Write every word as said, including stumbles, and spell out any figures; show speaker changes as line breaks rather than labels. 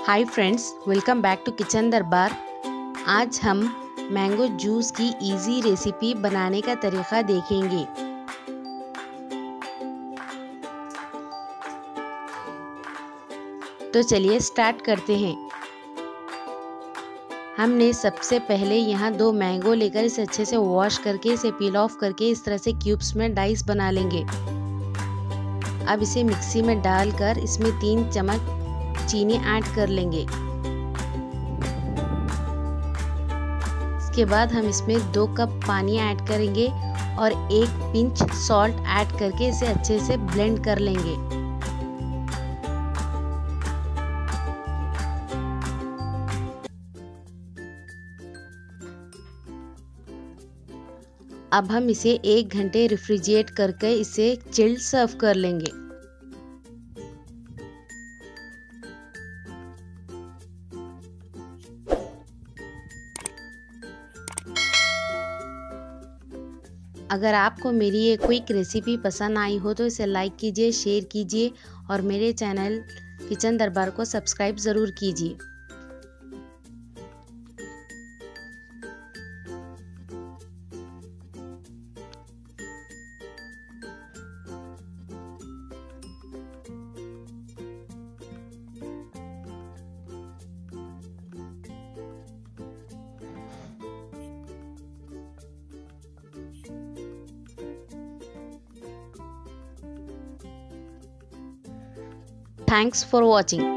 Hi friends, welcome back to kitchen Darbar. आज हम mango juice की इजी रेसिपी बनाने का तरीका देखेंगे। तो चलिए स्टार्ट करते हैं। हमने सबसे पहले यहाँ दो मैंगो लेकर इसे अच्छे से वॉश करके इसे पील ऑफ करके इस तरह से क्यूब्स में डाइस बना लेंगे। अब इसे मिक्सी में डालकर इसमें तीन चम्मच चीनी ऐड कर लेंगे। इसके बाद हम इसमें दो कप पानी ऐड करेंगे और एक पिंच सॉल्ट ऐड करके इसे अच्छे से ब्लेंड कर लेंगे। अब हम इसे एक घंटे रेफ्रिजरेट करके इसे चिल्ड सर्व कर लेंगे। अगर आपको मेरी ये क्विक रेसिपी पसंद आई हो तो इसे लाइक कीजिए, शेयर कीजिए और मेरे चैनल किचन दरबार को सब्सक्राइब ज़रूर कीजिए। Thanks for watching.